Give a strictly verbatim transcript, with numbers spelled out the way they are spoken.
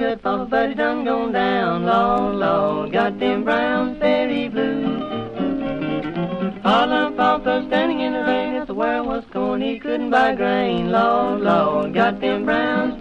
good, thought but he done gone down. Lord, Lord, got them browns very blue. All them paupers standing in the rain, if the world was corn, he couldn't buy grain. Lord, Lord, got them browns